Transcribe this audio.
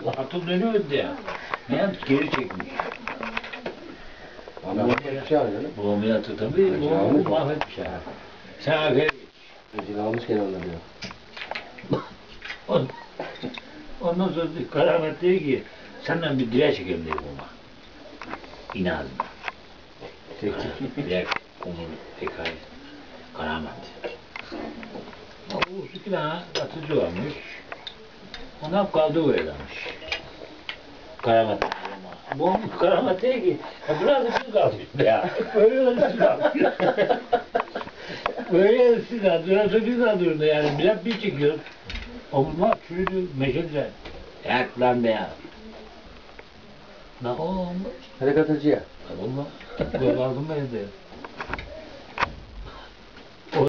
Atıl dönüyordu ya. Meğer geri çekmiş. Ama bir şey alıyor lan. Bu ameliyatı tabii. Bu mahvetmiş ya. Sen arkaya geç. Rezil almış gene onlar diyor. Ondan sonra Karamet dedi ki senden bir dile çekelim dedi buna. İnadına. Bilek, onun hikaye. Karamet. O uçtukla atıcı varmış. Ona kaldı böylemiş. Karamet. Bu Karamet dedi ki biraz üstü kalmış ya. Böyle üstü kalmış. Böyle üstü kalmış. Biraz üstü kalmış yani. Bilek bir çekiyor. Olmaz çürüdü meşede. Yak lan be ya. Ne olmuş? Hadi katıcıya. Olmaz. Böyle aldım ben de.